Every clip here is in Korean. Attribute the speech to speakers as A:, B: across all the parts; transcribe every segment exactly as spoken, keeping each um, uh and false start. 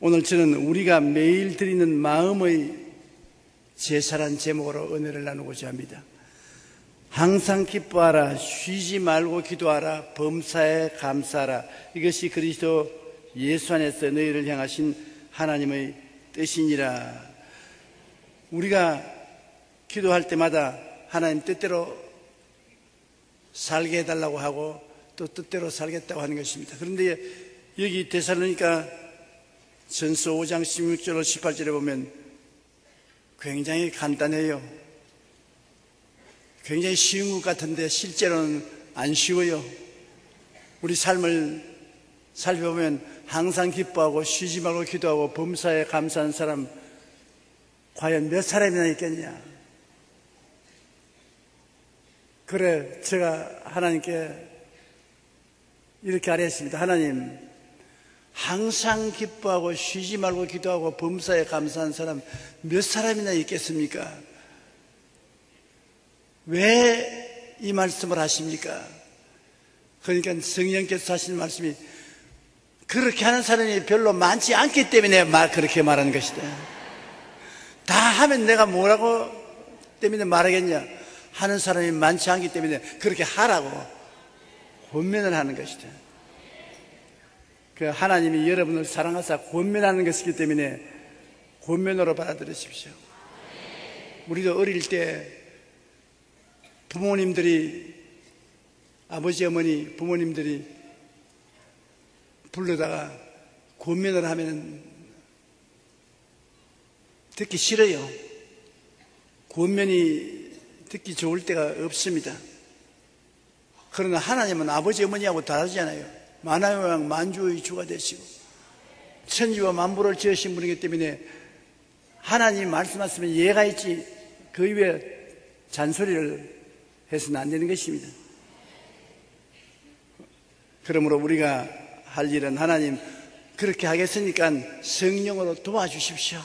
A: 오늘 저는 우리가 매일 드리는 마음의 제사란 제목으로 은혜를 나누고자 합니다. 항상 기뻐하라, 쉬지 말고 기도하라, 범사에 감사하라. 이것이 그리스도 예수 안에서 너희를 향하신 하나님의 뜻이니라. 우리가 기도할 때마다 하나님 뜻대로 살게 해달라고 하고 또 뜻대로 살겠다고 하는 것입니다. 그런데 여기 데살로니가 전서 오 장 십육 절로 십팔 절에 보면 굉장히 간단해요. 굉장히 쉬운 것 같은데 실제로는 안 쉬워요. 우리 삶을 살펴보면 항상 기뻐하고 쉬지 말고 기도하고 범사에 감사한 사람 과연 몇 사람이나 있겠냐. 그래 제가 하나님께 이렇게 아뢰었습니다. 하나님, 항상 기뻐하고 쉬지 말고 기도하고 범사에 감사한 사람 몇 사람이나 있겠습니까? 왜 이 말씀을 하십니까? 그러니까 성령께서 하시는 말씀이 그렇게 하는 사람이 별로 많지 않기 때문에 말, 그렇게 말하는 것이다. 다 하면 내가 뭐라고 때문에 말하겠냐? 하는 사람이 많지 않기 때문에 그렇게 하라고 권면을 하는 것이다. 그 하나님이 여러분을 사랑하사 권면하는 것이기 때문에 권면으로 받아들이십시오. 우리도 어릴 때 부모님들이, 아버지 어머니 부모님들이 부르다가 권면을 하면 듣기 싫어요. 권면이 듣기 좋을 때가 없습니다. 그러나 하나님은 아버지 어머니하고 다르잖아요. 만하의 왕 만주의 주가 되시고 천지와 만물을 지으신 분이기 때문에 하나님이 말씀하시면 예가 있지 그 이외에 잔소리를 해서는 안 되는 것입니다. 그러므로 우리가 할 일은 하나님 그렇게 하겠으니까 성령으로 도와주십시오.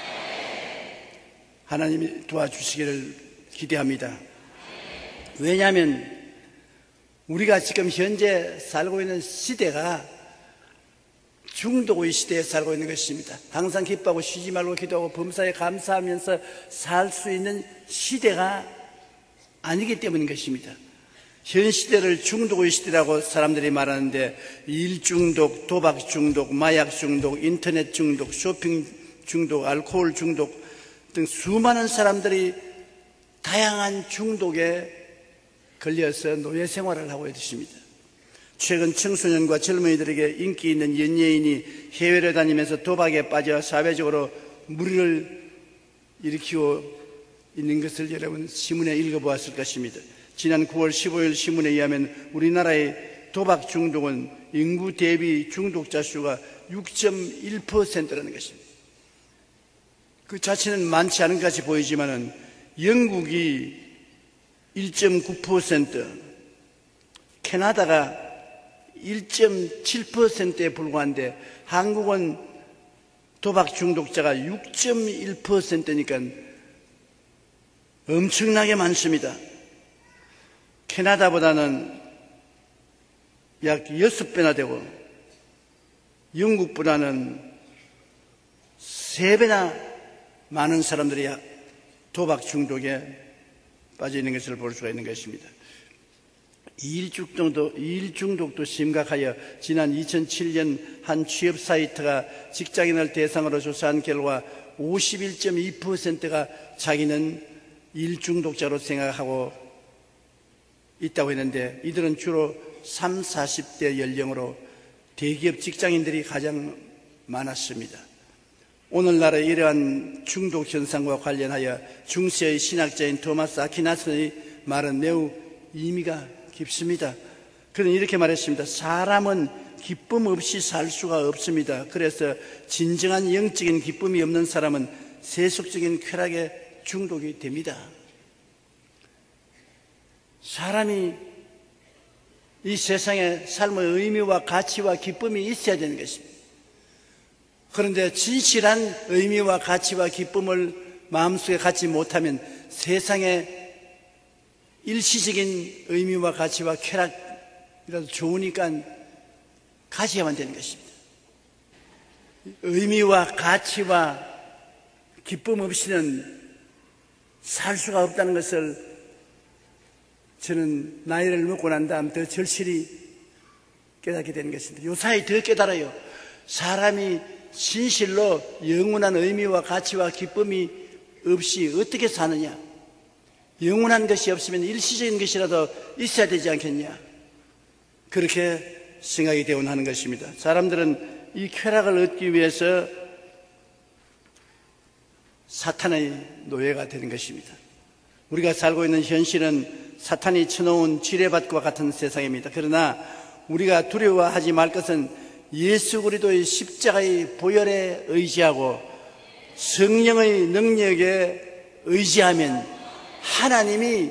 A: 하나님이 도와주시기를 기대합니다. 왜냐하면 우리가 지금 현재 살고 있는 시대가 중독의 시대에 살고 있는 것입니다. 항상 기뻐하고 쉬지 말고 기도하고 범사에 감사하면서 살 수 있는 시대가 아니기 때문인 것입니다. 현 시대를 중독의 시대라고 사람들이 말하는데 일 중독, 도박 중독, 마약 중독, 인터넷 중독, 쇼핑 중독, 알코올 중독 등 수많은 사람들이 다양한 중독에 걸려서 노예 생활을 하고 있습니다. 최근 청소년과 젊은이들에게 인기 있는 연예인이 해외를 다니면서 도박에 빠져 사회적으로 무리를 일으키고 있는 것을 여러분 신문에 읽어보았을 것입니다. 지난 구월 십오일 신문에 의하면 우리나라의 도박 중독은 인구 대비 중독자 수가 육 점 일 퍼센트라는 것입니다. 그 자체는 많지 않은 것 같이 보이지만은 영국이 일 점 구 퍼센트, 캐나다가 일 점 칠 퍼센트에 불과한데 한국은 도박 중독자가 육 점 일 퍼센트니까 엄청나게 많습니다. 캐나다보다는 약 여섯 배나 되고 영국보다는 세 배나 많은 사람들이 도박 중독에 빠져 있는 것을 볼 수가 있는 것입니다. 이일 중독도, 이일 중독도 심각하여 지난 이천칠년 한 취업 사이트가 직장인을 대상으로 조사한 결과 오십일 점 이 퍼센트가 자기는 일 중독자로 생각하고 있다고 했는데 이들은 주로 삼십, 사십 대 연령으로 대기업 직장인들이 가장 많았습니다. 오늘날의 이러한 중독 현상과 관련하여 중세의 신학자인 토마스 아퀴나스의 말은 매우 의미가 깊습니다. 그는 이렇게 말했습니다. 사람은 기쁨 없이 살 수가 없습니다. 그래서 진정한 영적인 기쁨이 없는 사람은 세속적인 쾌락에 중독이 됩니다. 사람이 이 세상에 삶의 의미와 가치와 기쁨이 있어야 되는 것입니다. 그런데 진실한 의미와 가치와 기쁨을 마음속에 갖지 못하면 세상에 일시적인 의미와 가치와 쾌락이라도 좋으니까 가져야만 되는 것입니다. 의미와 가치와 기쁨 없이는 살 수가 없다는 것을 저는 나이를 먹고 난 다음 더 절실히 깨닫게 되는 것입니다. 요사이 더 깨달아요. 사람이 진실로 영원한 의미와 가치와 기쁨이 없이 어떻게 사느냐. 영원한 것이 없으면 일시적인 것이라도 있어야 되지 않겠냐. 그렇게 생각이 되곤 하는 것입니다. 사람들은 이 쾌락을 얻기 위해서 사탄의 노예가 되는 것입니다. 우리가 살고 있는 현실은 사탄이 쳐놓은 지뢰밭과 같은 세상입니다. 그러나 우리가 두려워하지 말 것은 예수 그리스도의 십자가의 보혈에 의지하고 성령의 능력에 의지하면 하나님이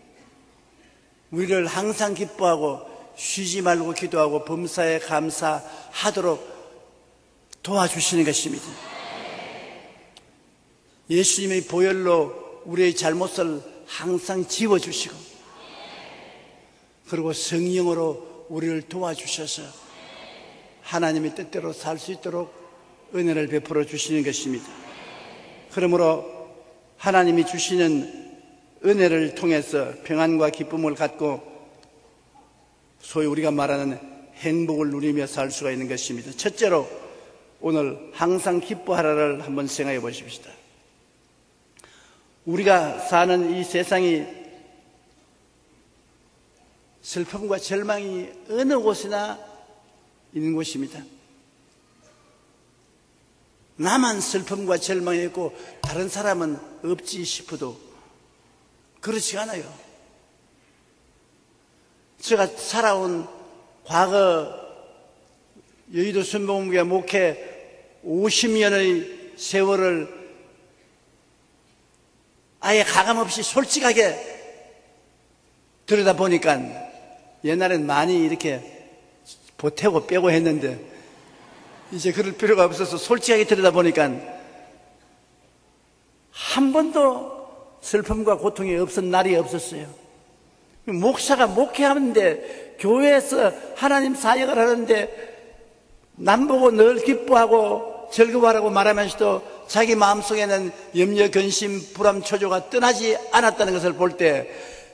A: 우리를 항상 기뻐하고 쉬지 말고 기도하고 범사에 감사하도록 도와주시는 것입니다. 예수님의 보혈로 우리의 잘못을 항상 지워주시고 그리고 성령으로 우리를 도와주셔서 하나님의 뜻대로 살 수 있도록 은혜를 베풀어 주시는 것입니다. 그러므로 하나님이 주시는 은혜를 통해서 평안과 기쁨을 갖고 소위 우리가 말하는 행복을 누리며 살 수가 있는 것입니다. 첫째로 오늘 항상 기뻐하라를 한번 생각해 보십시다. 우리가 사는 이 세상이 슬픔과 절망이 어느 곳이나 있는 곳입니다. 나만 슬픔과 절망이 있고 다른 사람은 없지 싶어도 그렇지 않아요. 제가 살아온 과거 여의도 순복음교회 목회 오십 년의 세월을 아예 가감없이 솔직하게 들여다보니까 옛날엔 많이 이렇게 보태고 빼고 했는데 이제 그럴 필요가 없어서 솔직하게 들여다보니까 한 번도 슬픔과 고통이 없은 날이 없었어요. 목사가 목회하는데 교회에서 하나님 사역을 하는데 남 보고 늘 기뻐하고 즐거워하라고 말하면서도 자기 마음속에는 염려, 근심, 불안, 초조가 떠나지 않았다는 것을 볼 때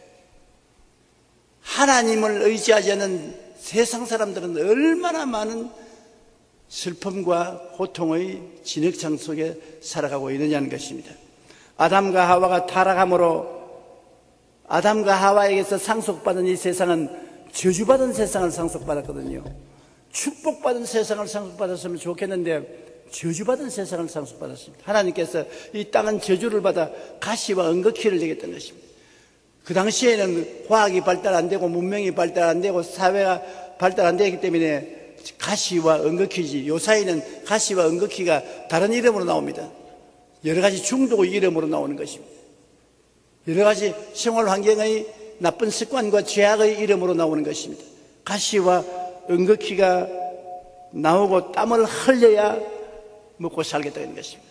A: 하나님을 의지하지 않는 세상 사람들은 얼마나 많은 슬픔과 고통의 진흙창 속에 살아가고 있느냐는 것입니다. 아담과 하와가 타락함으로 아담과 하와에게서 상속받은 이 세상은 저주받은 세상을 상속받았거든요. 축복받은 세상을 상속받았으면 좋겠는데 저주받은 세상을 상속받았습니다. 하나님께서 이 땅은 저주를 받아 가시와 은거키를 내겠다는 것입니다. 그 당시에는 과학이 발달 안 되고 문명이 발달 안 되고 사회가 발달 안 되기 때문에 가시와 은거키지, 요사이는 가시와 은거키가 다른 이름으로 나옵니다. 여러 가지 중독의 이름으로 나오는 것입니다. 여러 가지 생활 환경의 나쁜 습관과 죄악의 이름으로 나오는 것입니다. 가시와 은거키가 나오고 땀을 흘려야 먹고 살겠다는 것입니다.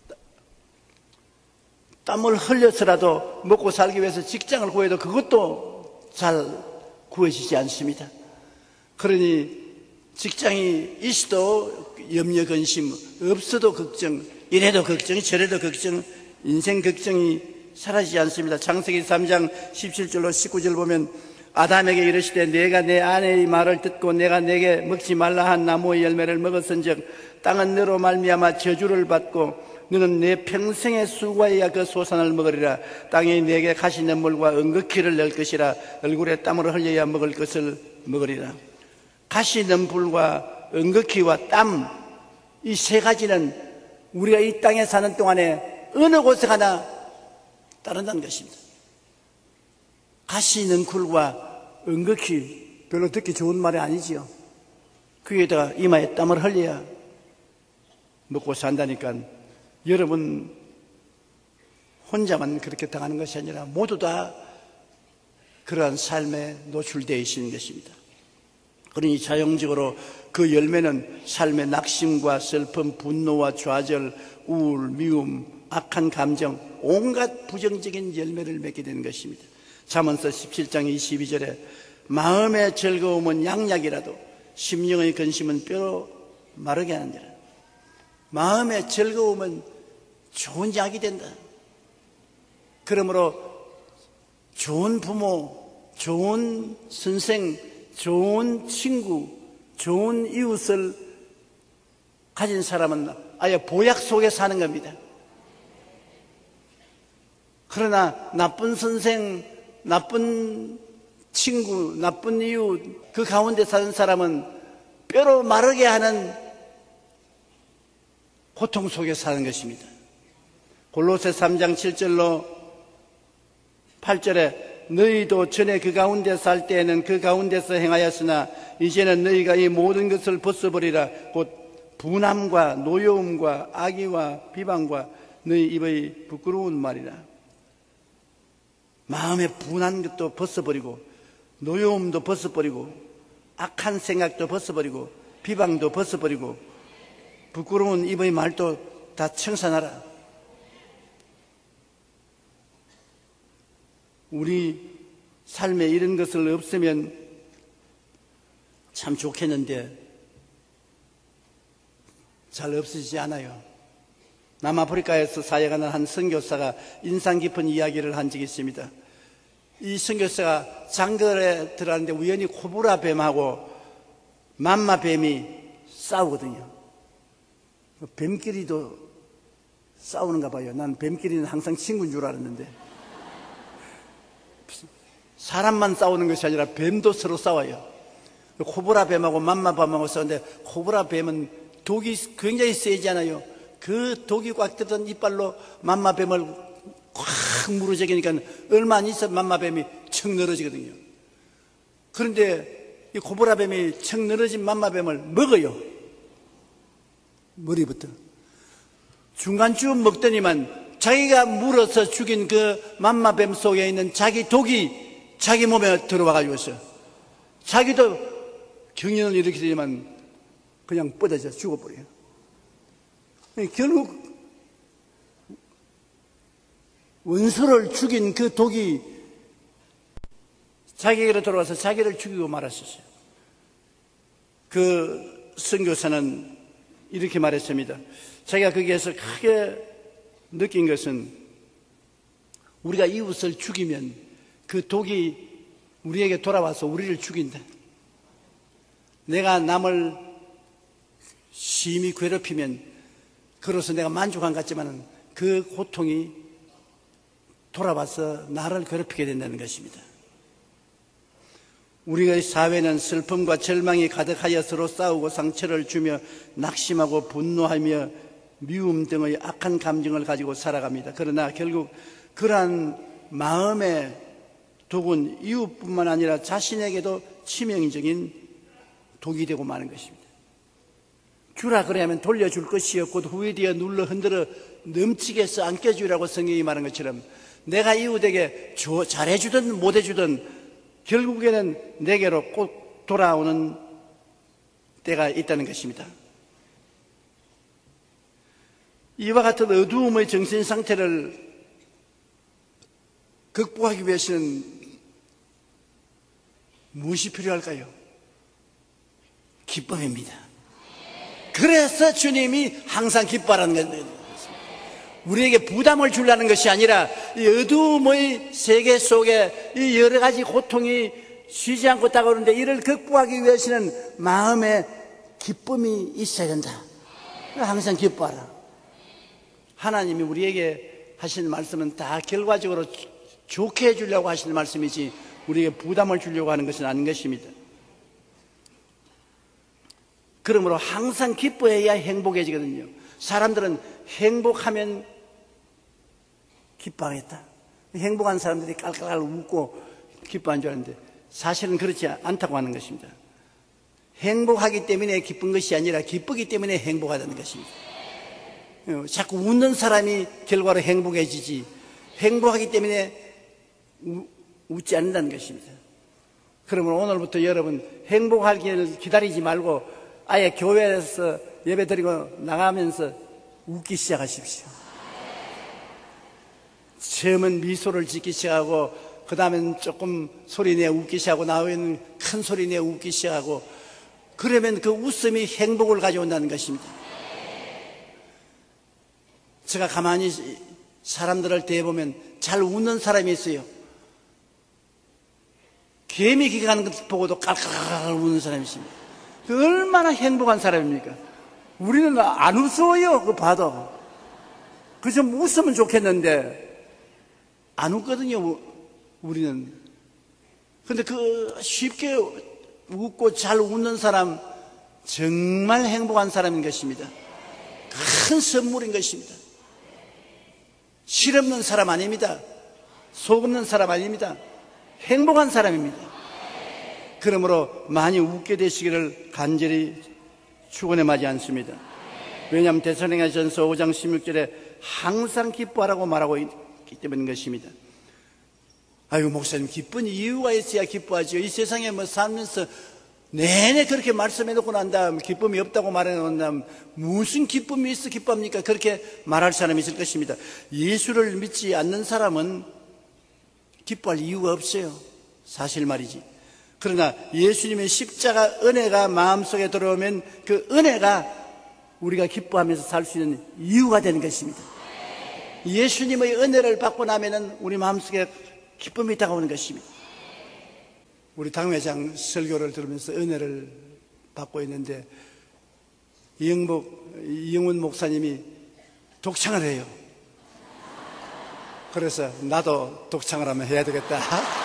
A: 땀을 흘려서라도 먹고 살기 위해서 직장을 구해도 그것도 잘 구해지지 않습니다. 그러니 직장이 있어도 염려 근심, 없어도 걱정, 이래도 걱정, 저래도 걱정, 인생 걱정이 사라지지 않습니다. 창세기 삼 장 십칠 절로 십구 절 보면 아담에게 이르시되 내가 내 아내의 말을 듣고 내가 내게 먹지 말라 한 나무의 열매를 먹었은즉 땅은 너로 말미암아 저주를 받고 너는 내 평생의 수고에야 그 소산을 먹으리라. 땅이 내게 가시눈물과 은거키를 낼 것이라. 얼굴에 땀을 흘려야 먹을 것을 먹으리라. 가시눈물과 은거키와 땀, 이 세 가지는 우리가 이 땅에 사는 동안에 어느 곳에 가나 따른다는 것입니다. 가시눈쿨과 은거키, 별로 듣기 좋은 말이 아니지요. 그 위에다가 이마에 땀을 흘려야 먹고 산다니까 여러분 혼자만 그렇게 당하는 것이 아니라 모두 다 그러한 삶에 노출되어 있는 것입니다. 그러니 자연적으로 그 열매는 삶의 낙심과 슬픔, 분노와 좌절, 우울, 미움, 악한 감정, 온갖 부정적인 열매를 맺게 되는 것입니다. 잠언서 십칠 장 이십이 절에 마음의 즐거움은 양약이라도 심령의 근심은 뼈로 마르게 하느니라. 마음의 즐거움은 좋은 약이 된다. 그러므로 좋은 부모, 좋은 선생, 좋은 친구, 좋은 이웃을 가진 사람은 아예 보약 속에 사는 겁니다. 그러나 나쁜 선생, 나쁜 친구, 나쁜 이웃, 그 가운데 사는 사람은 뼈로 마르게 하는 고통 속에 사는 것입니다. 골로새 삼 장 칠 절로 팔 절에 너희도 전에 그 가운데 살 때에는 그 가운데서 행하였으나 이제는 너희가 이 모든 것을 벗어버리라. 곧 분함과 노여움과 악의와 비방과 너희 입의 부끄러운 말이라. 마음에 분한 것도 벗어버리고 노여움도 벗어버리고 악한 생각도 벗어버리고 비방도 벗어버리고 부끄러운 입의 말도 다 청산하라. 우리 삶에 이런 것을 없으면 참 좋겠는데 잘 없어지지 않아요. 남아프리카에서 사역하는 한 선교사가 인상 깊은 이야기를 한 적이 있습니다. 이 선교사가 장거에 들어갔는데 우연히 코브라 뱀하고 맘마 뱀이 싸우거든요. 뱀끼리도 싸우는가 봐요. 난 뱀끼리는 항상 친구인 줄 알았는데 사람만 싸우는 것이 아니라 뱀도 서로 싸워요. 코브라 뱀하고 맘마 뱀하고 싸우는데 코브라 뱀은 독이 굉장히 세잖아요. 그 독이 꽉 들던 이빨로 맘마 뱀을 꽉 물어제기니까 얼마 안 있어 맘마 뱀이 척 늘어지거든요. 그런데 이 코브라 뱀이 척 늘어진 맘마 뱀을 먹어요. 머리부터. 중간쯤 먹더니만 자기가 물어서 죽인 그 맘마 뱀 속에 있는 자기 독이 자기 몸에 들어와가지고 있어요. 자기도 경련을 일으키지만 그냥 뻗어져 죽어버려요. 결국 원수를 죽인 그 독이 자기에게로 돌아와서 자기를 죽이고 말았었어요. 그 선교사는 이렇게 말했습니다. 자기가 거기에서 크게 느낀 것은 우리가 이웃을 죽이면 그 독이 우리에게 돌아와서 우리를 죽인다. 내가 남을 심히 괴롭히면 그로서 내가 만족한 것 같지만 그 고통이 돌아와서 나를 괴롭히게 된다는 것입니다. 우리의 사회는 슬픔과 절망이 가득하여 서로 싸우고 상처를 주며 낙심하고 분노하며 미움 등의 악한 감정을 가지고 살아갑니다. 그러나 결국 그러한 마음의 독은 이웃뿐만 아니라 자신에게도 치명적인 독이 되고 마는 것입니다. 주라 그래야만 돌려줄 것이 없고 후에 뒤에 눌러 흔들어 넘치게 해서 안겨주라고 성경이 말한 것처럼 내가 이웃에게 잘해주든 못해주든 결국에는 내게로 꼭 돌아오는 때가 있다는 것입니다. 이와 같은 어두움의 정신 상태를 극복하기 위해서는 무엇이 필요할까요? 기쁨입니다. 그래서 주님이 항상 기뻐하라는 것입니다. 우리에게 부담을 주려는 것이 아니라 이 어두움의 세계 속에 이 여러 가지 고통이 쉬지 않고 다가오는데 이를 극복하기 위해서는 마음에 기쁨이 있어야 된다. 항상 기뻐하라. 하나님이 우리에게 하시는 말씀은 다 결과적으로 좋게 해주려고 하시는 말씀이지 우리에게 부담을 주려고 하는 것은 아닌 것입니다. 그러므로 항상 기뻐해야 행복해지거든요. 사람들은 행복하면 기뻐하겠다. 행복한 사람들이 깔깔깔 웃고 기뻐한 줄 아는데 사실은 그렇지 않다고 하는 것입니다. 행복하기 때문에 기쁜 것이 아니라 기쁘기 때문에 행복하다는 것입니다. 자꾸 웃는 사람이 결과로 행복해지지 행복하기 때문에 우, 웃지 않는다는 것입니다. 그러면 오늘부터 여러분 행복하기를 기다리지 말고 아예 교회에서 예배 드리고 나가면서 웃기 시작하십시오. 처음은 미소를 짓기 시작하고 그 다음엔 조금 소리내 웃기 시작하고 나오면 큰 소리내 웃기 시작하고 그러면 그 웃음이 행복을 가져온다는 것입니다. 제가 가만히 사람들을 대해보면 잘 웃는 사람이 있어요. 개미 기가는 것 보고도 깔깔깔 웃는 사람이 있습니다. 그 얼마나 행복한 사람입니까? 우리는 안 웃어요. 그거 봐도. 그 좀 웃으면 좋겠는데 안 웃거든요. 우리는. 근데 그 쉽게 웃고 잘 웃는 사람 정말 행복한 사람인 것입니다. 큰 선물인 것입니다. 실없는 사람 아닙니다. 속 없는 사람 아닙니다. 행복한 사람입니다. 그러므로 많이 웃게 되시기를 간절히 축원해마지 않습니다. 왜냐하면 데살로니가전서 오 장 십육 절에 항상 기뻐하라고 말하고 있기 때문인 것입니다. 아이고 목사님 기쁜 이유가 있어야 기뻐하죠. 이 세상에 뭐 살면서 내내 그렇게 말씀해놓고 난 다음 기쁨이 없다고 말해놓은 다음 무슨 기쁨이 있어 기뻐합니까? 그렇게 말할 사람이 있을 것입니다. 예수를 믿지 않는 사람은 기뻐할 이유가 없어요. 사실 말이지. 그러나 예수님의 십자가 은혜가 마음속에 들어오면 그 은혜가 우리가 기뻐하면서 살 수 있는 이유가 되는 것입니다. 예수님의 은혜를 받고 나면은 우리 마음속에 기쁨이 다가오는 것입니다. 우리 당회장 설교를 들으면서 은혜를 받고 있는데 이영복, 이영훈 목사님이 독창을 해요. 그래서 나도 독창을 하면 해야 되겠다.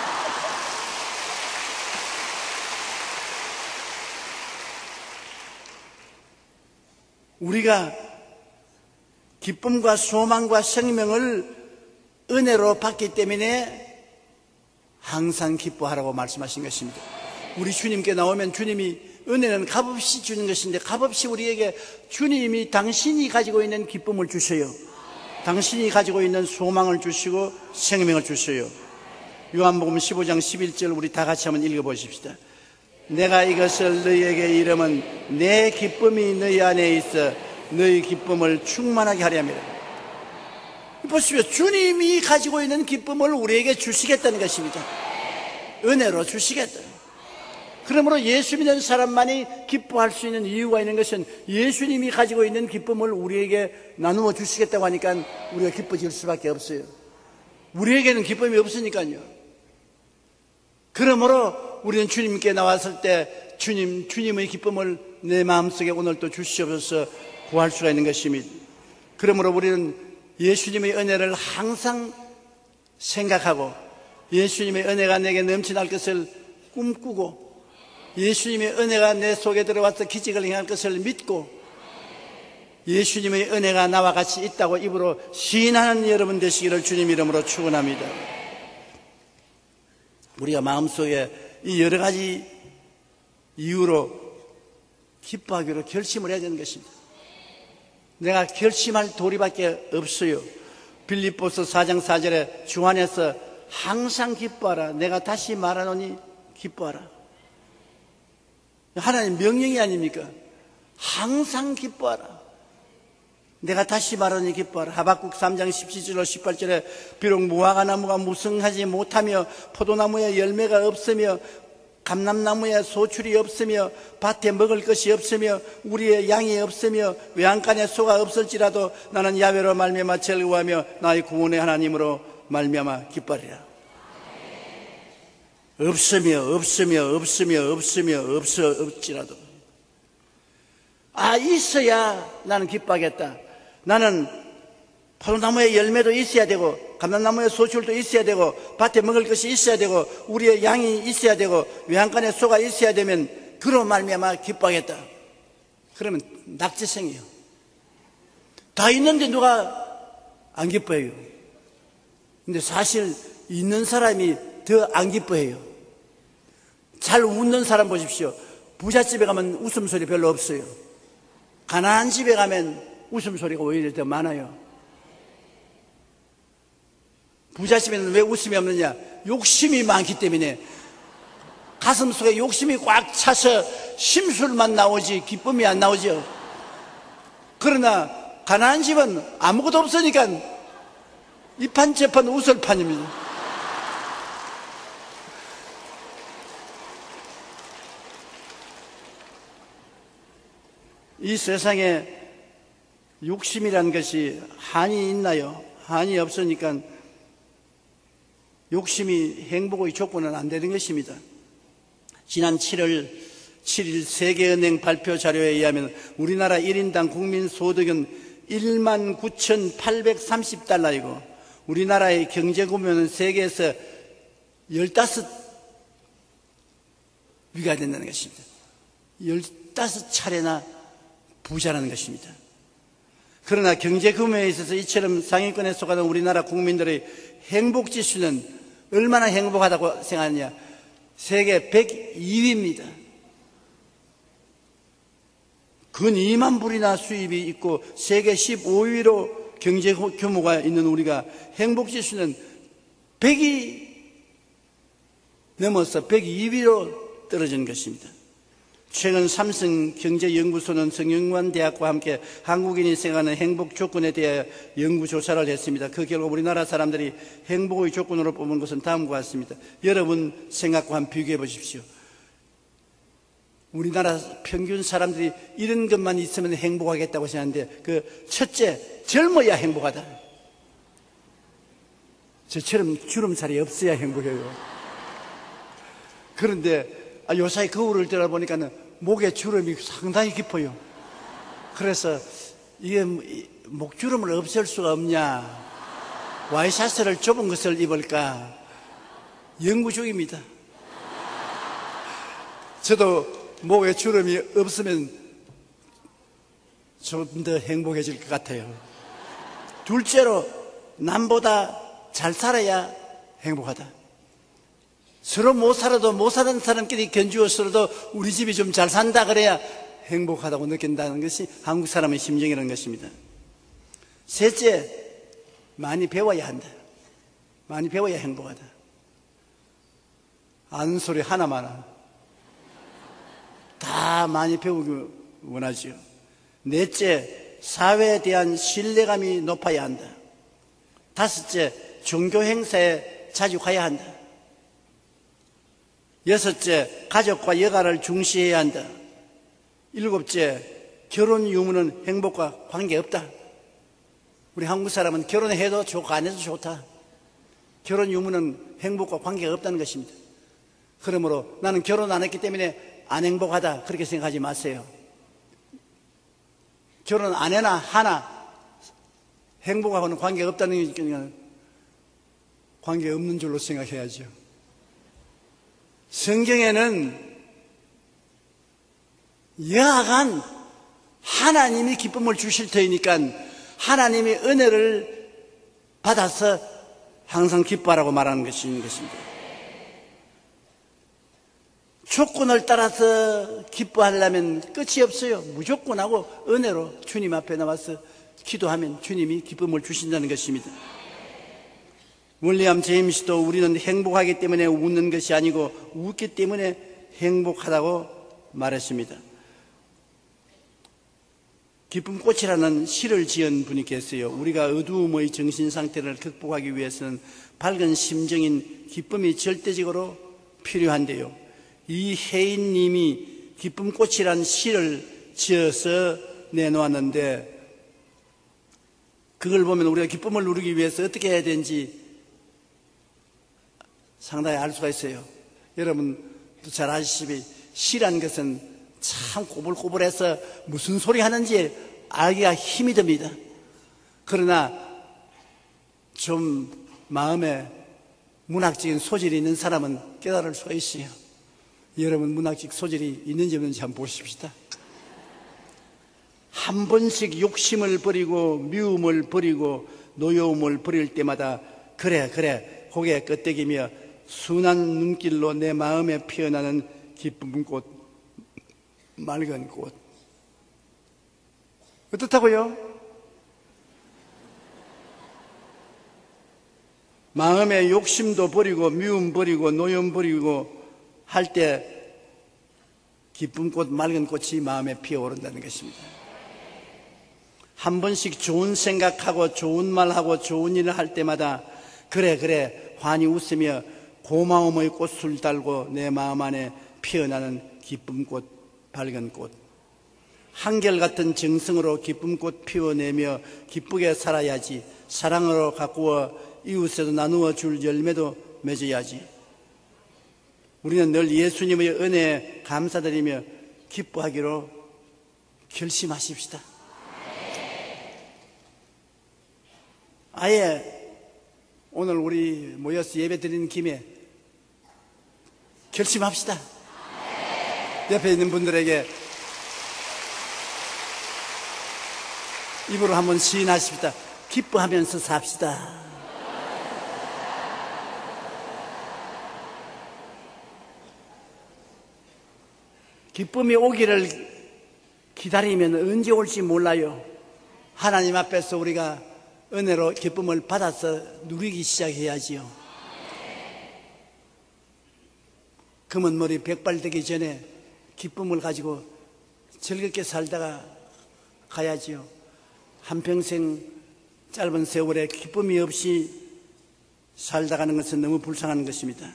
A: 우리가 기쁨과 소망과 생명을 은혜로 받기 때문에 항상 기뻐하라고 말씀하신 것입니다. 우리 주님께 나오면 주님이 은혜는 값없이 주는 것인데 값없이 우리에게 주님이 당신이 가지고 있는 기쁨을 주셔요. 당신이 가지고 있는 소망을 주시고 생명을 주셔요. 요한복음 십오 장 십일 절 우리 다 같이 한번 읽어보십시다. 내가 이것을 너희에게 이름은 내 기쁨이 너희 안에 있어 너희 기쁨을 충만하게 하려 함이라. 보십시오. 주님이 가지고 있는 기쁨을 우리에게 주시겠다는 것입니다. 은혜로 주시겠다. 그러므로 예수 믿는 사람만이 기뻐할 수 있는 이유가 있는 것은 예수님이 가지고 있는 기쁨을 우리에게 나누어 주시겠다고 하니까 우리가 기뻐질 수밖에 없어요. 우리에게는 기쁨이 없으니까요. 그러므로 우리는 주님께 나왔을 때 주님, 주님의 기쁨을 내 마음속에 오늘 또 주시옵소서 구할 수가 있는 것입니다. 그러므로 우리는 예수님의 은혜를 항상 생각하고 예수님의 은혜가 내게 넘쳐날 것을 꿈꾸고 예수님의 은혜가 내 속에 들어와서 기적을 행할 것을 믿고 예수님의 은혜가 나와 같이 있다고 입으로 시인하는 여러분 되시기를 주님 이름으로 축원합니다. 우리가 마음속에 이 여러 가지 이유로 기뻐하기로 결심을 해야 되는 것입니다. 내가 결심할 도리밖에 없어요. 빌립보서 사 장 사 절에 주 안에서 항상 기뻐하라. 내가 다시 말하노니 기뻐하라. 하나님 명령이 아닙니까? 항상 기뻐하라. 내가 다시 말하니 기뻐하라. 하박국 삼 장 십칠 절로 십팔 절에 비록 무화과 나무가 무성하지 못하며 포도나무에 열매가 없으며 감람나무에 소출이 없으며 밭에 먹을 것이 없으며 우리의 양이 없으며 외양간에 소가 없을지라도 나는 야훼로 말미암아 즐거워하며 나의 구원의 하나님으로 말미암아 기뻐하리라. 없으며 없으며 없으며 없으며 없어 없지라도 아 있어야 나는 기뻐하겠다. 나는 포도나무에 열매도 있어야 되고 감람나무에 소출도 있어야 되고 밭에 먹을 것이 있어야 되고 우리의 양이 있어야 되고 외양간에 소가 있어야 되면 그로 말미암아 기뻐하겠다. 그러면 낙제성이에요. 다 있는데 누가 안 기뻐해요? 근데 사실 있는 사람이 더 안 기뻐해요. 잘 웃는 사람 보십시오. 부잣집에 가면 웃음소리 별로 없어요. 가난한 집에 가면 웃음소리가 오히려 더 많아요. 부잣집에는 왜 웃음이 없느냐? 욕심이 많기 때문에 가슴 속에 욕심이 꽉 차서 심술만 나오지 기쁨이 안 나오죠. 그러나 가난한 집은 아무것도 없으니까 이판저판 웃을 판입니다. 이 세상에 욕심이란 것이 한이 있나요? 한이 없으니까 욕심이 행복의 조건은 안 되는 것입니다. 지난 칠월 칠일 세계은행 발표 자료에 의하면 우리나라 일 인당 국민소득은 일만 구천팔백삼십 달러이고 우리나라의 경제구조는 세계에서 열다섯 위가 된다는 것입니다. 열다섯 차례나 부자라는 것입니다. 그러나 경제규모에 있어서 이처럼 상위권에 속하는 우리나라 국민들의 행복지수는 얼마나 행복하다고 생각하느냐? 세계 백이 위입니다. 근 이만 불이나 수입이 있고 세계 십오 위로 경제 규모가 있는 우리가 행복지수는 백이 넘어서 백이 위로 떨어진 것입니다. 최근 삼성경제연구소는 성균관대학과 함께 한국인이 생각하는 행복 조건에 대해 연구조사를 했습니다. 그 결과 우리나라 사람들이 행복의 조건으로 뽑은 것은 다음과 같습니다. 여러분 생각과 한번 비교해 보십시오. 우리나라 평균 사람들이 이런 것만 있으면 행복하겠다고 생각하는데 그 첫째, 젊어야 행복하다. 저처럼 주름살이 없어야 행복해요. 그런데 아, 요사이 거울을 들어보니까는 목에 주름이 상당히 깊어요. 그래서 이게 목주름을 없앨 수가 없냐? 와이셔츠를 좁은 것을 입을까? 연구 중입니다. 저도 목에 주름이 없으면 좀 더 행복해질 것 같아요. 둘째로 남보다 잘 살아야 행복하다. 서로 못 살아도 못 사는 사람끼리 견주어서라도 우리 집이 좀 잘 산다 그래야 행복하다고 느낀다는 것이 한국 사람의 심정이라는 것입니다. 셋째, 많이 배워야 한다. 많이 배워야 행복하다. 아는 소리 하나마나 다 많이 배우기 원하죠. 넷째, 사회에 대한 신뢰감이 높아야 한다. 다섯째, 종교 행사에 자주 가야 한다. 여섯째, 가족과 여가를 중시해야 한다. 일곱째, 결혼 유무는 행복과 관계없다. 우리 한국 사람은 결혼해도 좋고 안 해도 좋다. 결혼 유무는 행복과 관계가 없다는 것입니다. 그러므로 나는 결혼 안 했기 때문에 안 행복하다 그렇게 생각하지 마세요. 결혼 안 해나 하나 행복하고는 관계가 없다는 게 관계없는 줄로 생각해야죠. 성경에는 여하간 하나님이 기쁨을 주실 터이니까 하나님이 은혜를 받아서 항상 기뻐하라고 말하는 것인 것입니다. 조건을 따라서 기뻐하려면 끝이 없어요. 무조건하고 은혜로 주님 앞에 나와서 기도하면 주님이 기쁨을 주신다는 것입니다. 윌리엄 제임스도 우리는 행복하기 때문에 웃는 것이 아니고 웃기 때문에 행복하다고 말했습니다. 기쁨꽃이라는 시를 지은 분이 계세요. 우리가 어두움의 정신 상태를 극복하기 위해서는 밝은 심정인 기쁨이 절대적으로 필요한데요. 이 혜인님이 기쁨꽃이라는 시를 지어서 내놓았는데 그걸 보면 우리가 기쁨을 누리기 위해서 어떻게 해야 되는지 상당히 알 수가 있어요. 여러분도 잘 아시다시피 시란 것은 참 꼬불꼬불해서 무슨 소리 하는지 알기가 힘이 듭니다. 그러나 좀 마음에 문학적인 소질이 있는 사람은 깨달을 수가 있어요. 여러분 문학적 소질이 있는지 없는지 한번 보십시다. 한 번씩 욕심을 버리고 미움을 버리고 노여움을 버릴 때마다 그래 그래 고개 끄덕이며 순한 눈길로 내 마음에 피어나는 기쁜 꽃, 맑은 꽃. 어떻다고요? 마음의 욕심도 버리고 미움 버리고 노여움 버리고 할 때 기쁜 꽃, 맑은 꽃이 마음에 피어오른다는 것입니다. 한 번씩 좋은 생각하고 좋은 말하고 좋은 일을 할 때마다 그래 그래 환히 웃으며 고마움의 꽃을 달고 내 마음 안에 피어나는 기쁜 꽃, 밝은 꽃. 한결같은 정성으로 기쁨꽃 피워내며 기쁘게 살아야지. 사랑으로 가꾸어 이웃에도 나누어 줄 열매도 맺어야지. 우리는 늘 예수님의 은혜에 감사드리며 기뻐하기로 결심하십시다. 아예 오늘 우리 모여서 예배 드리는 김에 결심합시다. 옆에 있는 분들에게 입으로 한번 시인하십시다. 기뻐하면서 삽시다. 기쁨이 오기를 기다리면 언제 올지 몰라요. 하나님 앞에서 우리가 은혜로 기쁨을 받아서 누리기 시작해야지요. 검은 머리 백발되기 전에 기쁨을 가지고 즐겁게 살다가 가야지요. 한평생 짧은 세월에 기쁨이 없이 살다 가는 것은 너무 불쌍한 것입니다.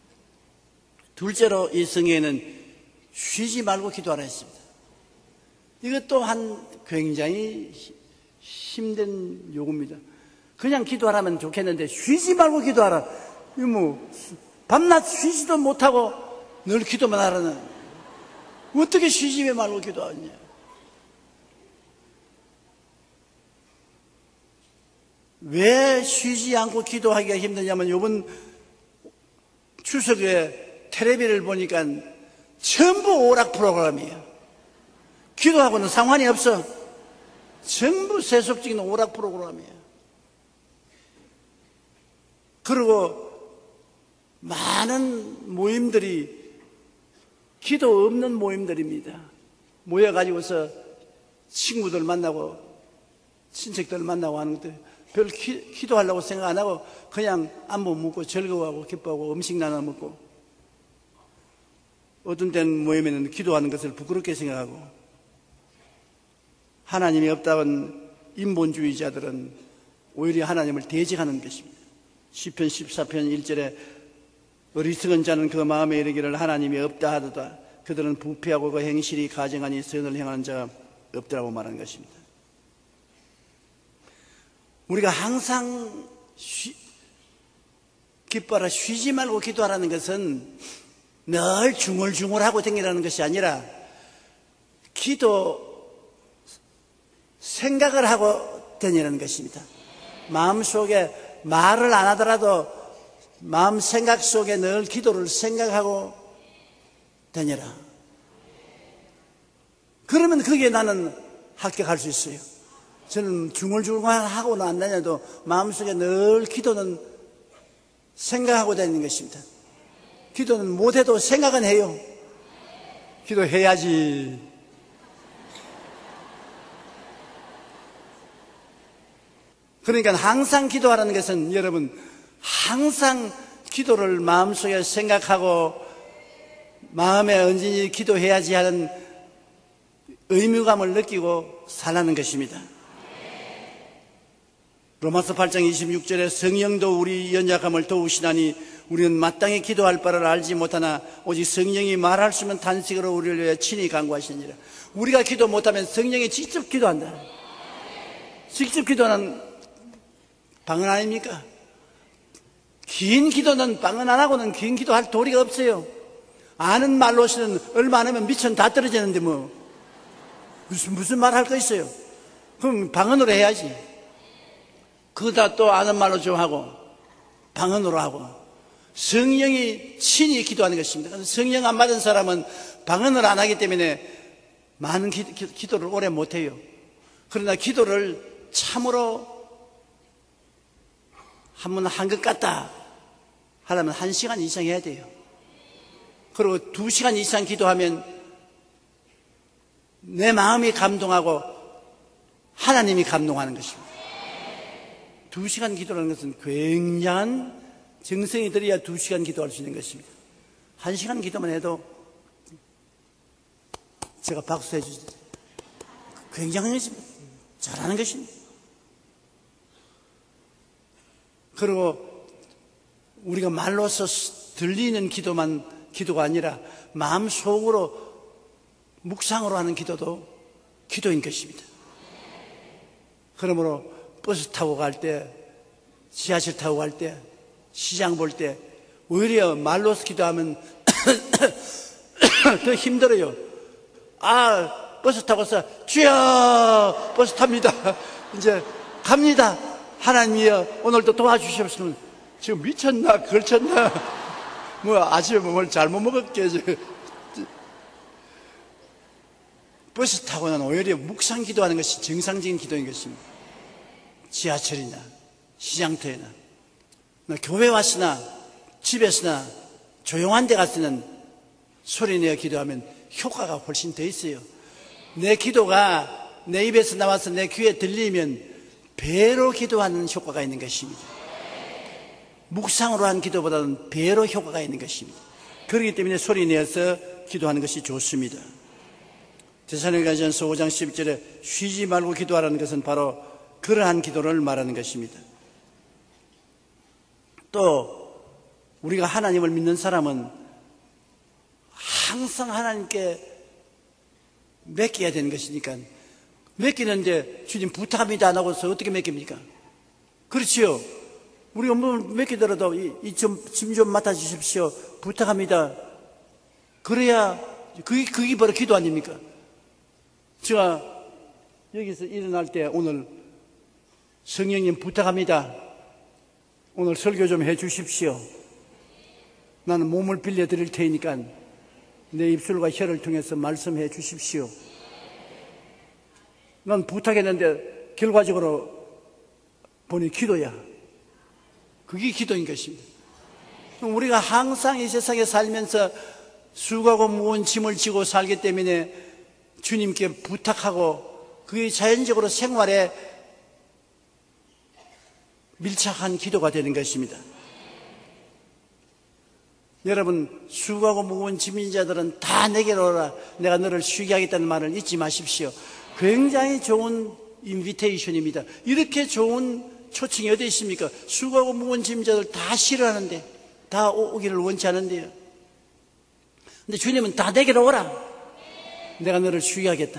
A: 둘째로 이 성경에는 쉬지 말고 기도하라 했습니다. 이것 또한 굉장히 힘든 요구입니다. 그냥 기도하라면 좋겠는데 쉬지 말고 기도하라. 이거 뭐 밤낮 쉬지도 못하고 늘 기도만 하라는, 어떻게 쉬지 왜 말고 기도하냐. 왜 쉬지 않고 기도하기가 힘드냐면 이번 추석에 텔레비를 보니까 전부 오락 프로그램이에요. 기도하고는 상관이 없어. 전부 세속적인 오락 프로그램이에요. 그리고 많은 모임들이 기도 없는 모임들입니다. 모여가지고서 친구들 만나고 친척들 만나고 하는데 별 기, 기도하려고 생각 안 하고 그냥 안부 묻고 즐거워하고 기뻐하고 음식 나눠 먹고, 어떤 때는 모임에는 기도하는 것을 부끄럽게 생각하고, 하나님이 없다는 인본주의자들은 오히려 하나님을 대적하는 것입니다. 시편 십사 편 일 절에 어리석은 자는 그 마음에 이르기를 하나님이 없다 하도다. 그들은 부패하고 그 행실이 가증하니 선을 행하는 자가 없더라고 말하는 것입니다. 우리가 항상 쉬, 기뻐하라, 쉬지 말고 기도하라는 것은 늘 중얼중얼하고 다니라는 것이 아니라 기도 생각을 하고 다니라는 것입니다. 마음속에 말을 안 하더라도 마음 생각 속에 늘 기도를 생각하고 다니라. 그러면 그게 나는 합격할 수 있어요. 저는 중얼중얼 하고는 안 다녀도 마음속에 늘 기도는 생각하고 다니는 것입니다. 기도는 못해도 생각은 해요. 기도해야지. 그러니까 항상 기도하라는 것은 여러분 항상 기도를 마음속에 생각하고 마음에 언제든지 기도해야지 하는 의무감을 느끼고 살라는 것입니다. 로마서 팔 장 이십육 절에 성령도 우리 연약함을 도우시나니 우리는 마땅히 기도할 바를 알지 못하나 오직 성령이 말할 수 있는 단식으로 우리를 위해 친히 간구하시니라. 우리가 기도 못하면 성령이 직접 기도한다. 직접 기도는 방언 아닙니까? 긴 기도는 방언 안 하고는 긴 기도할 도리가 없어요. 아는 말로서는 얼마 안 하면 미천 다 떨어지는데 뭐 무슨 무슨 말 할 거 있어요. 그럼 방언으로 해야지. 그다 또 아는 말로 좀 하고 방언으로 하고. 성령이 친히 기도하는 것입니다. 성령 안 받은 사람은 방언을 안 하기 때문에 많은 기, 기, 기도를 오래 못해요. 그러나 기도를 참으로 한번 한 것 같다 하려면 한 시간 이상 해야 돼요. 그리고 두 시간 이상 기도하면 내 마음이 감동하고 하나님이 감동하는 것입니다. 두 시간 기도라는 것은 굉장한 정성이 들어야 두 시간 기도할 수 있는 것입니다. 한 시간 기도만 해도 제가 박수해 주세요. 굉장한 것입니다. 잘하는 것입니다. 그리고 우리가 말로서 들리는 기도만 기도가 아니라 마음속으로 묵상으로 하는 기도도 기도인 것입니다. 그러므로 버스 타고 갈 때, 지하철 타고 갈 때, 시장 볼 때 오히려 말로서 기도하면 더 힘들어요. 아, 버스 타고서 주여 버스 탑니다. 이제 갑니다. 하나님이여 오늘도 도와주시옵소서. 지금 미쳤나 걸쳤나 뭐 아침에 뭘 잘못 먹었겠지. 버스 타고는 오히려 묵상 기도하는 것이 정상적인 기도인 것입니다. 지하철이나 시장터에나 교회 왔으나 집에서나 조용한 데 가서는 소리내어 기도하면 효과가 훨씬 더 있어요. 내 기도가 내 입에서 나와서 내 귀에 들리면 배로 기도하는 효과가 있는 것입니다. 묵상으로 한 기도보다는 배로 효과가 있는 것입니다. 그렇기 때문에 소리내어서 기도하는 것이 좋습니다. 데살로니가전서 오 장 십일 절에 쉬지 말고 기도하라는 것은 바로 그러한 기도를 말하는 것입니다. 또 우리가 하나님을 믿는 사람은 항상 하나님께 맡겨야 되는 것이니까 맡기는데 주님 부탁합니다 안 하고서 어떻게 맡깁니까? 그렇지요. 우리가 뭐 맡기더라도 이 좀 짐 좀 맡아주십시오 부탁합니다. 그래야 그게, 그게 바로 기도 아닙니까? 제가 여기서 일어날 때 오늘 성령님 부탁합니다. 오늘 설교 좀 해 주십시오. 나는 몸을 빌려 드릴 테니까 내 입술과 혀를 통해서 말씀해 주십시오. 난 부탁했는데 결과적으로 보니 기도야. 그게 기도인 것입니다. 우리가 항상 이 세상에 살면서 수고하고 무거운 짐을 지고 살기 때문에 주님께 부탁하고 그게 자연적으로 생활에 밀착한 기도가 되는 것입니다. 여러분 수고하고 무거운 짐인 자들은 다 내게로 오라 내가 너를 쉬게 하겠다는 말을 잊지 마십시오. 굉장히 좋은 인비테이션입니다. 이렇게 좋은 초청이 어디 있습니까? 수고하고 무거운 짐자들 다 싫어하는데 다 오기를 원치 않은데요. 근데 주님은 다 내게로 오라 내가 너를 쉬게 하겠다.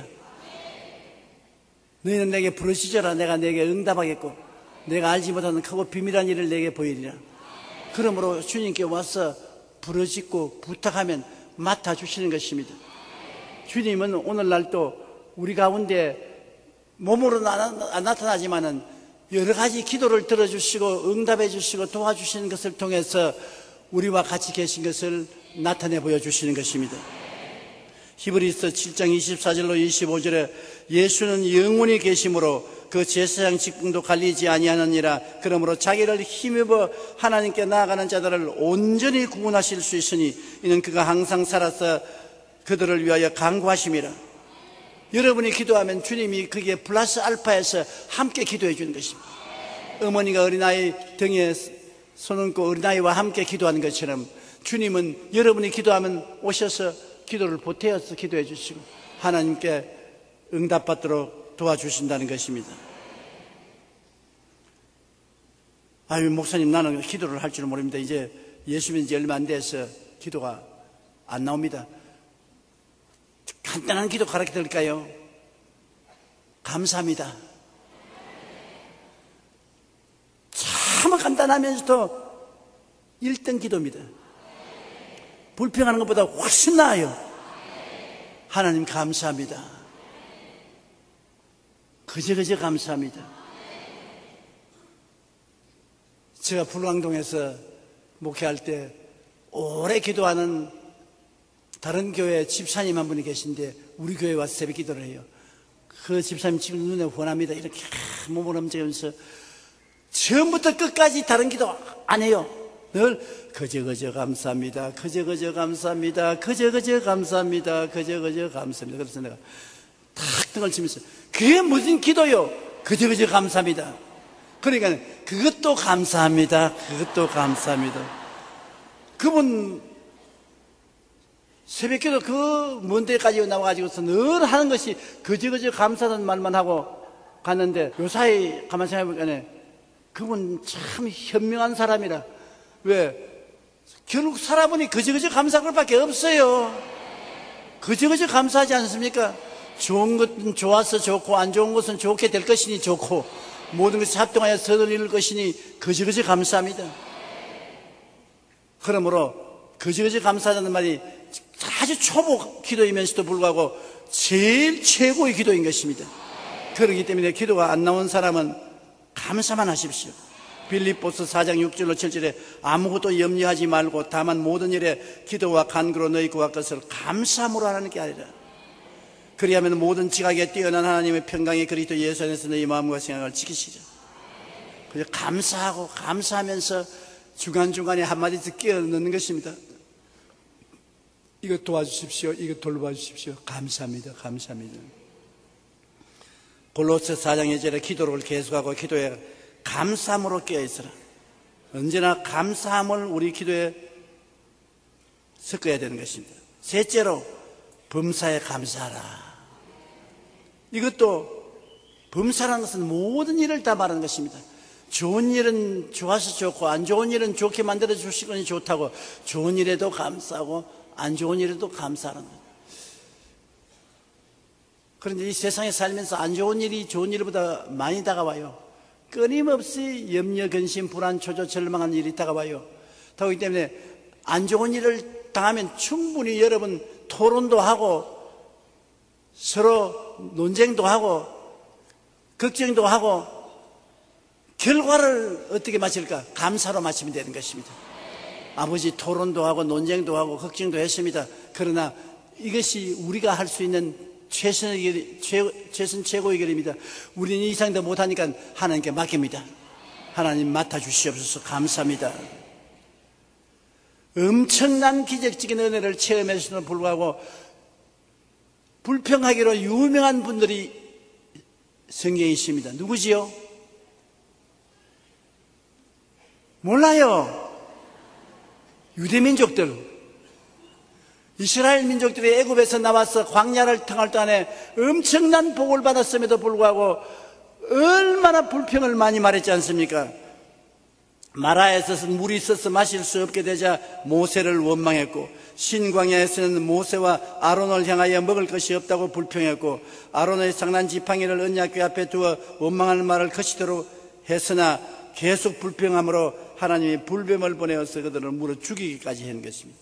A: 너희는 내게 부르짖어라 내가 내게 응답하겠고 내가 알지 못하는 크고 비밀한 일을 내게 보이리라. 그러므로 주님께 와서 부르짖고 부탁하면 맡아주시는 것입니다. 주님은 오늘날도 우리 가운데 몸으로 나, 나타나지만은 여러 가지 기도를 들어주시고 응답해 주시고 도와주시는 것을 통해서 우리와 같이 계신 것을 나타내 보여주시는 것입니다. 히브리서 칠 장 이십사 절로 이십오 절에 예수는 영원히 계심으로 그 제사장 직분도 갈리지 아니하느니라. 그러므로 자기를 힘입어 하나님께 나아가는 자들을 온전히 구원하실 수 있으니 이는 그가 항상 살아서 그들을 위하여 간구하심이라. 여러분이 기도하면 주님이 그게 플러스 알파에서 함께 기도해 주는 것입니다. 어머니가 어린아이 등에 손 얹고 어린아이와 함께 기도하는 것처럼 주님은 여러분이 기도하면 오셔서 기도를 보태어서 기도해 주시고 하나님께 응답받도록 도와주신다는 것입니다. 아유 목사님 나는 기도를 할 줄 모릅니다. 이제 예수 믿은 지 얼마 안 돼서 기도가 안 나옵니다. 간단한 기도 가르쳐 드릴까요? 감사합니다. 참 간단하면서도 일 등 기도입니다. 불평하는 것보다 훨씬 나아요. 하나님 감사합니다. 그저 그저 감사합니다. 제가 불광동에서 목회할 때 오래 기도하는 다른 교회 집사님 한 분이 계신데 우리 교회에 와서 새벽 기도를 해요. 그 집사님 지금 눈에 훤합니다. 이렇게 몸을 움직이면서 처음부터 끝까지 다른 기도 안 해요. 늘 그저 그저 감사합니다. 그저 그저 감사합니다. 그저 그저 감사합니다. 그저 그저 감사합니다. 그래서 내가 탁 등을 치면서 그게 무슨 기도요? 그저 그저 감사합니다. 그러니까 그것도 감사합니다. 그것도 감사합니다. 그분 새벽기도 그 먼 데까지 나와가지고서 늘 하는 것이 그저 그저 감사하는 말만 하고 갔는데 요사이 가만 생각해보니까 그분 참 현명한 사람이라. 왜? 결국 살아보니 그저 그저 감사할 것밖에 없어요. 그저 그저 감사하지 않습니까? 좋은 것은 좋아서 좋고 안 좋은 것은 좋게 될 것이니 좋고 모든 것이 합동하여 선을 이룰 것이니 거지거지 감사합니다. 그러므로 거지거지 감사하다는 말이 아주 초보 기도이면서도 불구하고 제일 최고의 기도인 것입니다. 그렇기 때문에 기도가 안 나온 사람은 감사만 하십시오. 빌립보서 사 장 육 절로 칠 절에 아무것도 염려하지 말고 다만 모든 일에 기도와 간구로 너희 구할 것을 감사함으로 하라는 게 아니라, 그리하면 모든 지각에 뛰어난 하나님의 평강이 그리스도 예수 안에서 너희 마음과 생각을 지키시죠. 그래서 감사하고 감사하면서 중간중간에 한마디씩 끼어 넣는 것입니다. 이거 도와주십시오. 이거 돌봐주십시오. 감사합니다. 감사합니다. 골로새 사 장 이 절에 기도를 계속하고 기도에 감사함으로 깨어있으라. 언제나 감사함을 우리 기도에 섞어야 되는 것입니다. 셋째로 범사에 감사하라. 이것도 범사라는 것은 모든 일을 다 말하는 것입니다. 좋은 일은 좋아서 좋고 안 좋은 일은 좋게 만들어 주시거니 좋다고, 좋은 일에도 감사하고 안 좋은 일에도 감사하는 거예요. 그런데 이 세상에 살면서 안 좋은 일이 좋은 일보다 많이 다가와요. 끊임없이 염려, 근심, 불안, 초조, 절망하는 일이 다가와요. 그렇기 때문에 안 좋은 일을 당하면 충분히 여러분 토론도 하고 서로 논쟁도 하고 걱정도 하고 결과를 어떻게 마칠까? 감사로 마치면 되는 것입니다. 아버지 토론도 하고 논쟁도 하고 걱정도 했습니다. 그러나 이것이 우리가 할 수 있는 최선의 길, 최, 최선 최고의 길입니다. 우리는 이 이상 더 못하니까 하나님께 맡깁니다. 하나님 맡아주시옵소서. 감사합니다. 엄청난 기적적인 은혜를 체험했음에도 불구하고 불평하기로 유명한 분들이 성경에 있습니다. 누구지요? 몰라요. 유대민족들, 이스라엘 민족들이 애굽에서 나와서 광야를 통할 동안에 엄청난 복을 받았음에도 불구하고 얼마나 불평을 많이 말했지 않습니까? 마라에서 물이 있어서 마실 수 없게 되자 모세를 원망했고, 신광야에서는 모세와 아론을 향하여 먹을 것이 없다고 불평했고, 아론의 상난 지팡이를 언약궤 앞에 두어 원망하는 말을 거시도록 했으나 계속 불평함으로 하나님이 불뱀을 보내어서 그들을 물어 죽이기까지 한 것입니다.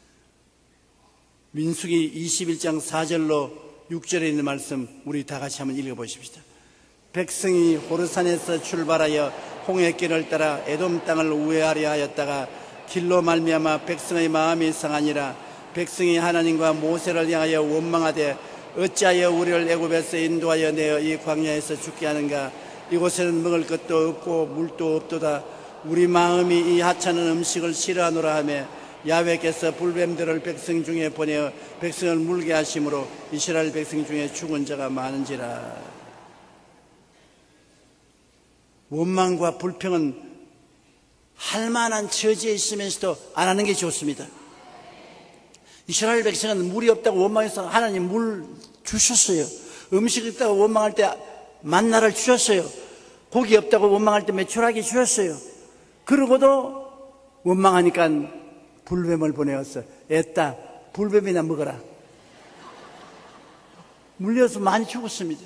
A: 민수기 이십일 장 사 절로 육 절에 있는 말씀 우리 다 같이 한번 읽어보십시다. 백성이 호르산에서 출발하여 홍해길을 따라 에돔 땅을 우회하려 하였다가 길로 말미암아 백성의 마음이 상하니라. 백성이 하나님과 모세를 향하여 원망하되 어찌하여 우리를 애굽에서 인도하여 내어 이 광야에서 죽게 하는가? 이곳에는 먹을 것도 없고 물도 없도다. 우리 마음이 이 하찮은 음식을 싫어하노라 하며 야훼께서 불뱀들을 백성 중에 보내어 백성을 물게 하심으로 이스라엘 백성 중에 죽은 자가 많은지라. 원망과 불평은 할 만한 처지에 있으면서도 안 하는 게 좋습니다. 이스라엘 백성은 물이 없다고 원망해서 하나님 물 주셨어요. 음식 없다고 원망할 때 만나를 주셨어요. 고기 없다고 원망할 때 메추라기 주셨어요. 그러고도 원망하니까 불뱀을 보내었어. 애따 불뱀이나 먹어라. 물려서 많이 죽었습니다.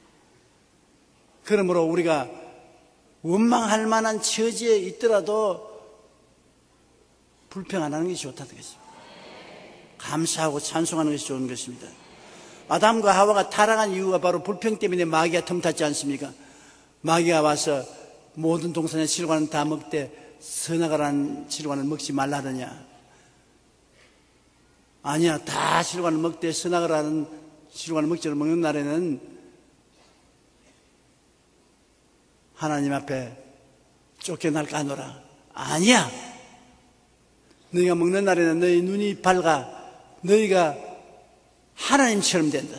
A: 그러므로 우리가 원망할 만한 처지에 있더라도 불평 안 하는 것이 좋다는 것입니다. 감사하고 찬송하는 것이 좋은 것입니다. 아담과 하와가 타락한 이유가 바로 불평 때문에 마귀가 틈탔지 않습니까? 마귀가 와서 모든 동산의 실과는 다 먹되 선악과라는 실과는 먹지 말라 하더냐? 아니야, 다 실과는 먹되 선악과라는 실과는 먹지를 먹는 날에는 하나님 앞에 쫓겨날까 하노라. 아니야, 너희가 먹는 날에는 너희 눈이 밝아 너희가 하나님처럼 된다.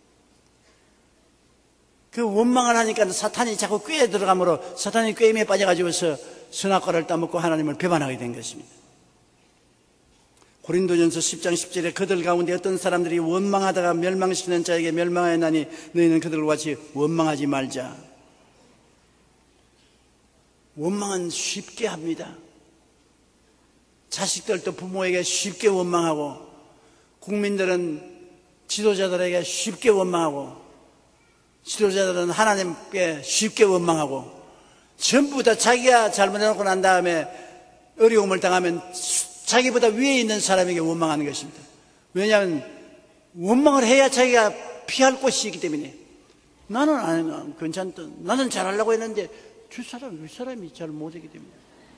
A: 그 원망을 하니까 사탄이 자꾸 꾀에 들어가므로 사탄이 꾀임에 빠져가지고서 선악과를 따먹고 하나님을 배반하게 된 것입니다. 고린도전서 십 장 십 절에 그들 가운데 어떤 사람들이 원망하다가 멸망시키는 자에게 멸망하였나니 너희는 그들과 같이 원망하지 말자. 원망은 쉽게 합니다. 자식들도 부모에게 쉽게 원망하고, 국민들은 지도자들에게 쉽게 원망하고, 지도자들은 하나님께 쉽게 원망하고, 전부 다 자기가 잘못해놓고 난 다음에 어려움을 당하면 자기보다 위에 있는 사람에게 원망하는 것입니다. 왜냐하면 원망을 해야 자기가 피할 곳이 있기 때문에. 나는 안, 괜찮다. 나는 잘하려고 했는데 저 사람, 이 사람이 잘 못하기 때문에.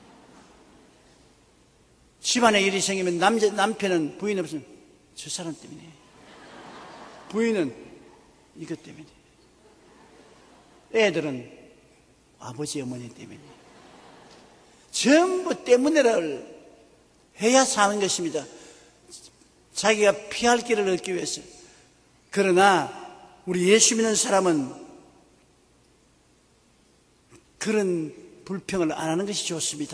A: 집안에 일이 생기면 남자, 남편은 부인 없으면 저 사람 때문에. 부인은 이것 때문에. 애들은 아버지, 어머니 때문에. 전부 때문에를 해야 사는 것입니다. 자기가 피할 길을 얻기 위해서. 그러나 우리 예수 믿는 사람은 그런 불평을 안 하는 것이 좋습니다.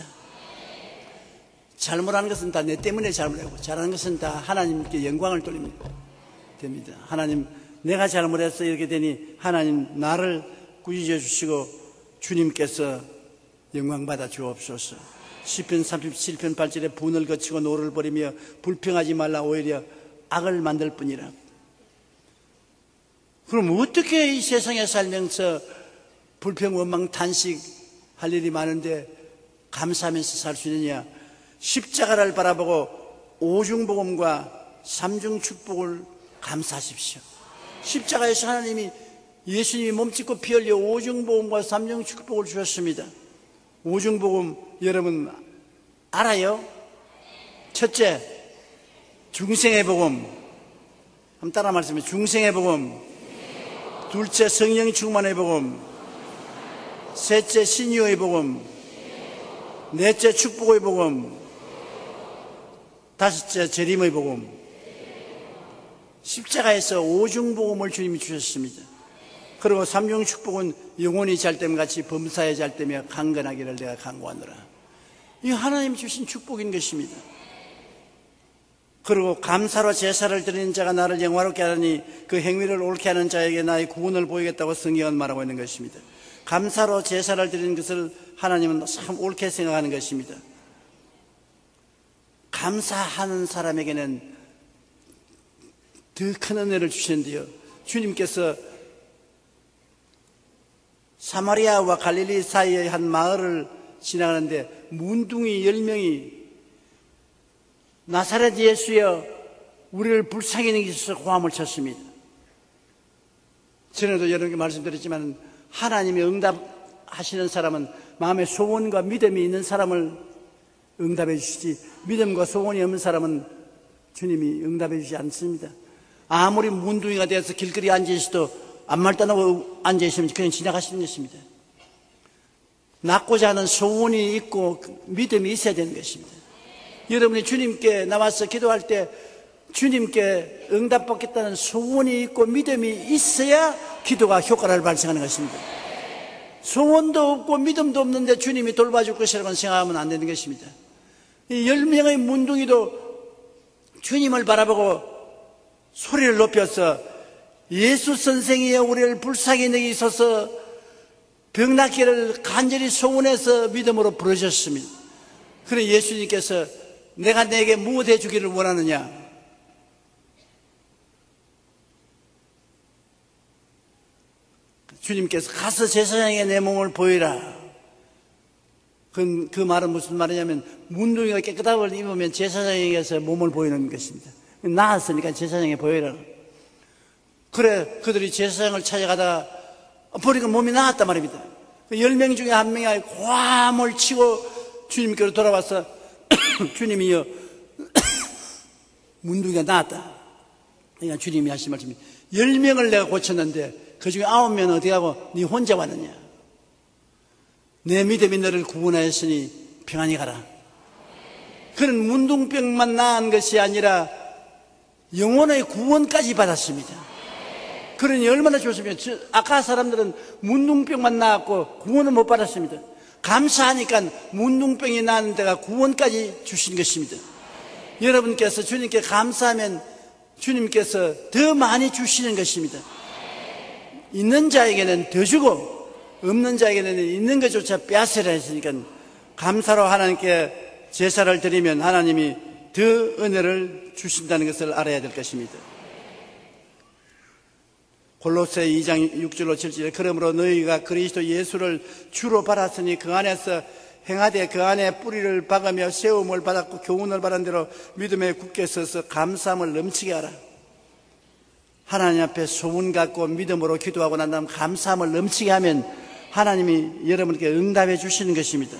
A: 잘못하는 것은 다 내 때문에 잘못하고, 잘하는 것은 다 하나님께 영광을 돌립니다. 됩니다. 하나님, 내가 잘못해서 이렇게 되니 하나님 나를 꾸짖어 주시고 주님께서 영광 받아 주옵소서. 시편 삼십칠 편 팔 절에 분을 거치고 노를 버리며 불평하지 말라, 오히려 악을 만들 뿐이라. 그럼 어떻게 이 세상에 살면서 불평, 원망, 탄식 할 일이 많은데 감사하면서 살 수 있느냐? 십자가를 바라보고 오중복음과 삼중축복을 감사하십시오. 십자가에서 하나님이, 예수님이 몸짓고 피 흘려 오중복음과 삼중축복을 주셨습니다. 오중복음 여러분 알아요? 첫째, 중생의 복음. 한번 따라 말씀해. 중생의 복음. 둘째, 성령 충만의 복음. 셋째, 신유의 복음. 넷째, 축복의 복음. 다섯째, 재림의 복음. 십자가에서 오중복음을 주님이 주셨습니다. 그리고 삼중축복은 영혼이 잘됨 같이 범사에 잘되며 강건하기를 내가 간구하노라. 이 하나님 주신 축복인 것입니다. 그리고 감사로 제사를 드리는 자가 나를 영화롭게 하느니 그 행위를 옳게 하는 자에게 나의 구원을 보이겠다고 성경은 말하고 있는 것입니다. 감사로 제사를 드리는 것을 하나님은 참 옳게 생각하는 것입니다. 감사하는 사람에게는 더 큰 은혜를 주시는데요, 주님께서 사마리아와 갈릴리 사이의 한 마을을 지나가는데 문둥이 열 명이 나사렛 예수여 우리를 불쌍히 여기소서 고함을 쳤습니다. 전에도 여러분께 말씀드렸지만 하나님이 응답하시는 사람은 마음의 소원과 믿음이 있는 사람을 응답해 주시지, 믿음과 소원이 없는 사람은 주님이 응답해 주지 않습니다. 아무리 문둥이가 되어서 길거리에 앉아있어도 아무 말도 안 하고 앉아있으면 그냥 지나가시는 것입니다. 낳고자 하는 소원이 있고 믿음이 있어야 되는 것입니다. 여러분이 주님께 나와서 기도할 때 주님께 응답받겠다는 소원이 있고 믿음이 있어야 기도가 효과를 발생하는 것입니다. 소원도 없고 믿음도 없는데 주님이 돌봐줄 것이라고 생각하면 안 되는 것입니다. 이 열 명의 문둥이도 주님을 바라보고 소리를 높여서 예수 선생이여 우리를 불쌍히 여기소서 병낫기를 간절히 소원해서 믿음으로 부르셨습니다. 그래 예수님께서 내가 내게 무엇 해주기를 원하느냐? 주님께서 가서 제사장에게 내 몸을 보이라. 그, 그 말은 무슨 말이냐면 문둥이가 깨끗한 걸 입으면 제사장에게서 몸을 보이는 것입니다. 나았으니까 제사장에 보이라. 그래 그들이 제사장을 찾아가다가 보니까 몸이 나았단 말입니다. 열 명 중에 한 명이 고함을 치고 주님께로 돌아와서 주님이여 문둥이가 나았다. 그러니까 주님이 하신 말씀이 열 명을 내가 고쳤는데 그 중에 아홉 명은 어디 가고 네 혼자 왔느냐? 내 믿음이 너를 구원하였으니 평안히 가라. 그는 문둥병만 나은 것이 아니라 영혼의 구원까지 받았습니다. 그러니 얼마나 좋습니까? 아까 사람들은 문둥병만 나았고 구원을 못 받았습니다. 감사하니까 문둥병이 나는 데가 구원까지 주신 것입니다. 여러분께서 주님께 감사하면 주님께서 더 많이 주시는 것입니다. 있는 자에게는 더 주고 없는 자에게는 있는 것조차 빼앗으라 했으니까 감사로 하나님께 제사를 드리면 하나님이 더 은혜를 주신다는 것을 알아야 될 것입니다. 골로새 이 장 육 절로 칠 절에 그러므로 너희가 그리스도 예수를 주로 받았으니 그 안에서 행하되 그 안에 뿌리를 박으며 세움을 받았고 교훈을 받은 대로 믿음에 굳게 서서 감사함을 넘치게 하라. 하나님 앞에 소문 갖고 믿음으로 기도하고 난 다음 감사함을 넘치게 하면 하나님이 여러분께 응답해 주시는 것입니다.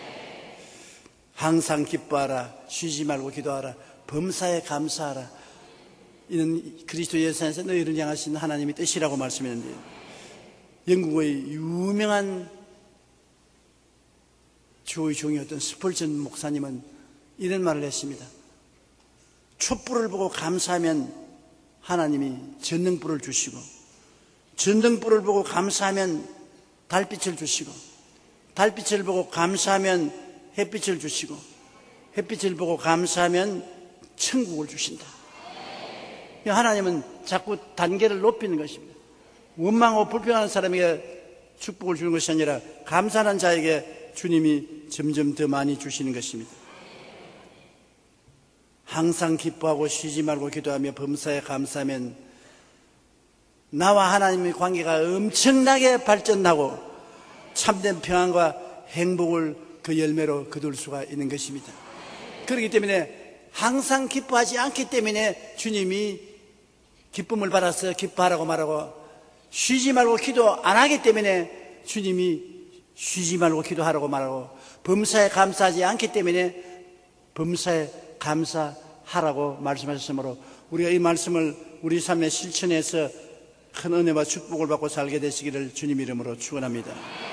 A: 항상 기뻐하라. 쉬지 말고 기도하라. 범사에 감사하라. 이는 그리스도 예수 안에서 너희를 향하신 하나님의 뜻이라고 말씀했는데, 영국의 유명한 주의 종이었던 스펄전 목사님은 이런 말을 했습니다. 촛불을 보고 감사하면 하나님이 전등불을 주시고, 전등불을 보고 감사하면 달빛을 주시고, 달빛을 보고 감사하면 햇빛을 주시고, 햇빛을 보고 감사하면 천국을 주신다. 하나님은 자꾸 단계를 높이는 것입니다. 원망하고 불평하는 사람에게 축복을 주는 것이 아니라 감사하는 자에게 주님이 점점 더 많이 주시는 것입니다. 항상 기뻐하고 쉬지 말고 기도하며 범사에 감사하면 나와 하나님의 관계가 엄청나게 발전하고 참된 평안과 행복을 그 열매로 거둘 수가 있는 것입니다. 그렇기 때문에 항상 기뻐하지 않기 때문에 주님이 기쁨을 받아서 기뻐하라고 말하고, 쉬지 말고 기도 안 하기 때문에 주님이 쉬지 말고 기도하라고 말하고, 범사에 감사하지 않기 때문에 범사에 감사하라고 말씀하셨으므로 우리가 이 말씀을 우리 삶에 실천해서 큰 은혜와 축복을 받고 살게 되시기를 주님 이름으로 축원합니다.